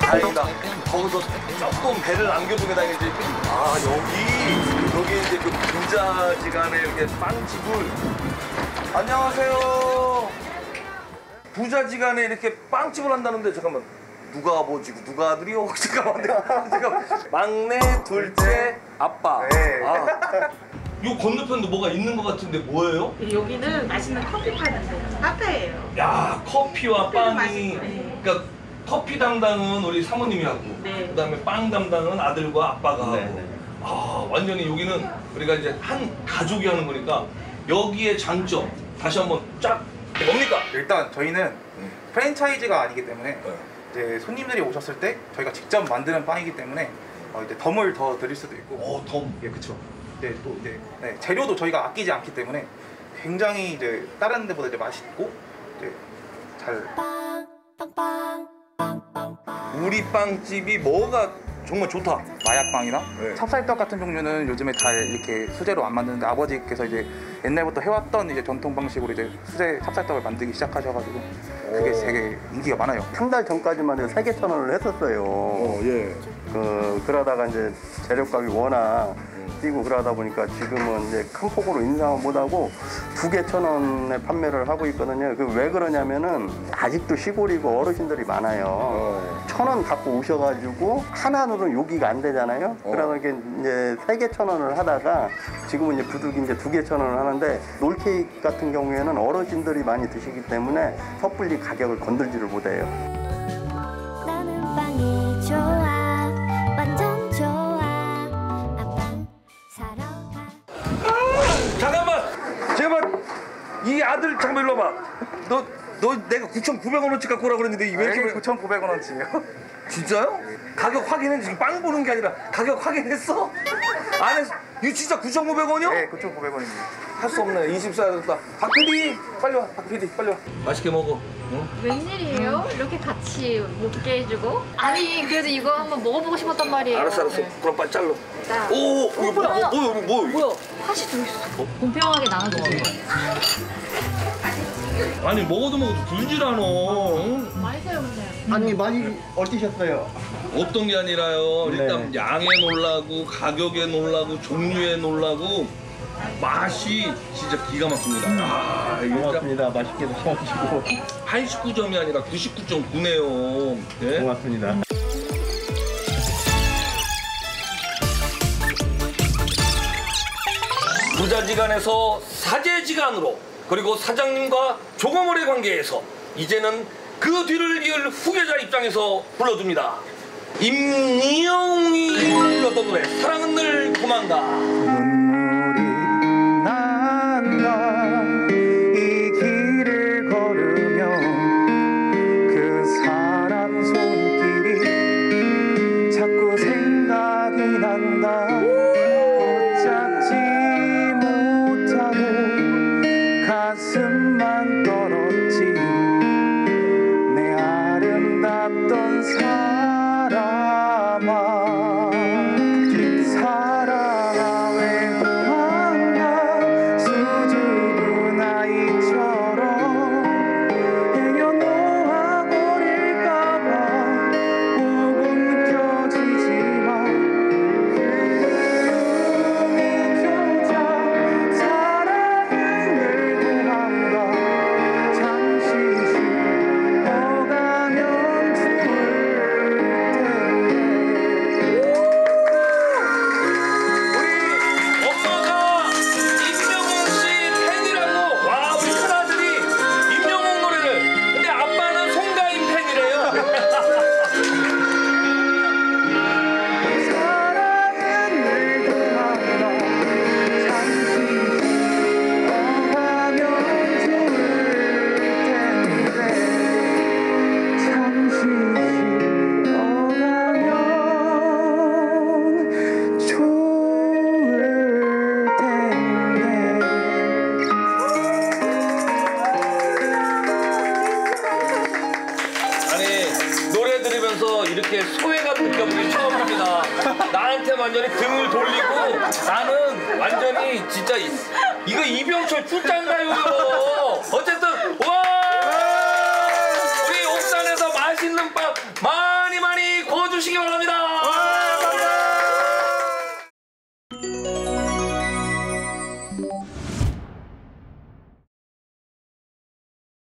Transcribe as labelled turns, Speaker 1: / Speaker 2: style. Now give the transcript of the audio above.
Speaker 1: 다행이다. 거기서 조금 배를 남겨두게 다행이지. 아, 여기 이제 그 부자지간에 이렇게 빵집을. 안녕하세요. 부자지간에 이렇게 빵집을 한다는데, 잠깐만. 누가 아버지고 누가 아들이요? 잠깐만. 막내, 둘째, 아빠.
Speaker 2: 네.
Speaker 1: 아. 요 건너편도 뭐가 있는 것 같은데 뭐예요?
Speaker 3: 여기는 맛있는 커피 파는 데요. 카페예요.
Speaker 1: 야, 커피와 빵이.
Speaker 3: 네.
Speaker 1: 그러니까 커피 담당은 우리 사모님이 하고,
Speaker 3: 네.
Speaker 1: 그다음에 빵 담당은 아들과 아빠가 하고.
Speaker 2: 네.
Speaker 1: 아, 완전히 여기는 우리가 이제 한 가족이 하는 거니까 여기에 장점 다시 한번 쫙 뭡니까?
Speaker 2: 일단 저희는 프랜차이즈가 아니기 때문에 이제 손님들이 오셨을 때 저희가 직접 만드는 빵이기 때문에 이제 덤을 더 드릴 수도 있고.
Speaker 1: 덤.
Speaker 2: 예, 그쵸. 네, 또 이제 재료도 저희가 아끼지 않기 때문에 굉장히 이제 다른 데보다 이제 맛있고 이제 잘.
Speaker 1: 우리 빵집이 뭐가 정말 좋다.
Speaker 2: 마약빵이나
Speaker 1: 네.
Speaker 2: 찹쌀떡 같은 종류는 요즘에 잘 이렇게 수제로 안 만드는데 아버지께서 이제 옛날부터 해왔던 이제 전통 방식으로 이제 수제 찹쌀떡을 만들기 시작하셔가지고 그게 되게 인기가 많아요.
Speaker 4: 한 달 전까지만 해도 3개1,000원을 했었어요.
Speaker 1: 예.
Speaker 4: 그러다가 이제 재료값이 워낙 뛰고 그러다 보니까 지금은 이제 큰 폭으로 인상은 못하고 2개 1,000원에 판매를 하고 있거든요. 그 왜 그러냐면은 아직도 시골이고 어르신들이 많아요. 1,000원 갖고 오셔가지고 하나로는 요기가 안 되잖아요. 그러다 보니까 이제 3개 1,000원을 하다가 지금은 이제 부득이 이제 2개 1,000원을 하는데 롤케이크 같은 경우에는 어르신들이 많이 드시기 때문에 섣불리 가격을 건들지를 못해요.
Speaker 5: 나는 빵이 좋아, 완전 좋아. 아빵 사러 가.
Speaker 1: 잠깐만. 이 아들 잠깐만 일로 와봐. 너 내가 9,900원어치 갖고 오라 그랬는데 왜 이렇게
Speaker 2: 9,900원어치예요.
Speaker 1: 진짜요? 가격 확인은 지금 빵 보는 게 아니라 가격 확인했어? 안 했어? 이거 진짜 9,900원이요?
Speaker 2: 네, 9,900원입니다.
Speaker 1: 할 수 없네. 24야 됐다. 박 PD 빨리 와. 박 PD 빨리 와. 맛있게 먹어. 응?
Speaker 6: 웬일이에요? 이렇게 같이 먹게 해주고? 아니 그래도 이거 한번 먹어보고 싶었단 말이에요.
Speaker 1: 알았어. 그럼 빨리 잘라.
Speaker 6: 자.
Speaker 1: 오, 이거 뭐야?
Speaker 6: 뭐야? 팥이 들어있어. 공평하게 나눠주세요.
Speaker 1: 아니 먹어도 굴질 않아. 응?
Speaker 6: 맛있어요, 근데.
Speaker 4: 아니 많이 어떠셨어요?
Speaker 1: 없던 게 아니라요.
Speaker 4: 네.
Speaker 1: 일단 양에 놀라고 가격에 놀라고 종류에 놀라고 맛이 진짜 기가 막힙니다. 아, 이거
Speaker 4: 고맙습니다. 맛있게 드셔주시고
Speaker 1: 89점이 아니라 99.9네요. 예?
Speaker 4: 고맙습니다.
Speaker 1: 부자지간에서 사제지간으로, 그리고 사장님과 조거물의 관계에서 이제는 그 뒤를 이을 후계자 입장에서 불러줍니다. 임영웅이 불렀던 노래 사랑은 늘 도망가.
Speaker 2: 눈물이 난다 이 길을 걸으면 그 사람 손길이 자꾸 생각이 난다. 붙잡지 못하고 가슴만 떨었지 내 아름답던 사람아. 사랑아 왜 도망가 수줍은 아이처럼 행여놓아버릴까봐 보고 느껴지지만 숨이 켜자 사랑은 늘 도망가 잠시 쉬어가면 좋을 텐데.
Speaker 1: 우리 엄마가 임영웅 씨 팬이라고. 와, 우리 큰아들이 임영웅 노래를. 근데 아빠는 송가인 팬이래요.
Speaker 2: 사랑은 늘 도망가 잠시 쉬어가면 좋을 텐데. 잠시 쉬어가면 좋을 텐데.
Speaker 1: 아니, 노래 들으면서 이렇게 소외감 느껴본 게 처음입니다. 나한테 완전히 등을 돌리고 나는 완전히 진짜 이거 이병철 출장가요. 어쨌든 와, 우리 옥산에서 맛있는 빵 많이 주시기 바랍니다.